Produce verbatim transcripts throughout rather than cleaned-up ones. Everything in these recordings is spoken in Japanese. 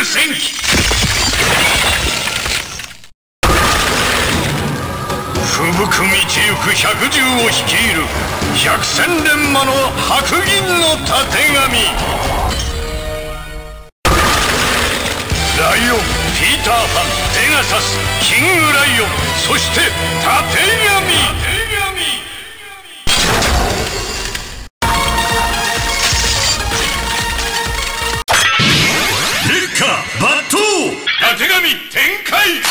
戦記。吹雪道行く百獣を率いる百戦錬磨の白銀のたてがみ。ライオン、ピーター・パン、ペガサス、キングライオン、そしてたてがみ。烈火抜刀、たてがみ展開。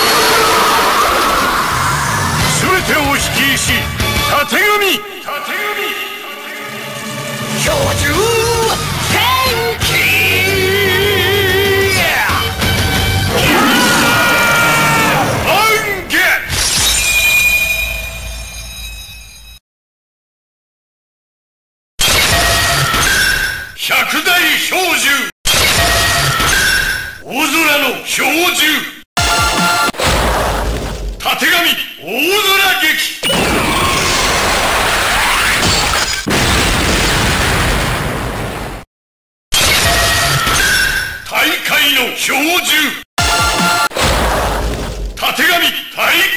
全てを引きしたてがみ。たてがみ標準天気。百大標獣、大空の標獣、たてがみ大空劇。大海の標獣、たてがみ大